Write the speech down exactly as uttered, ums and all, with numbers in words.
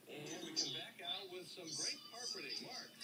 And we come back out with some great carpeting. Mark.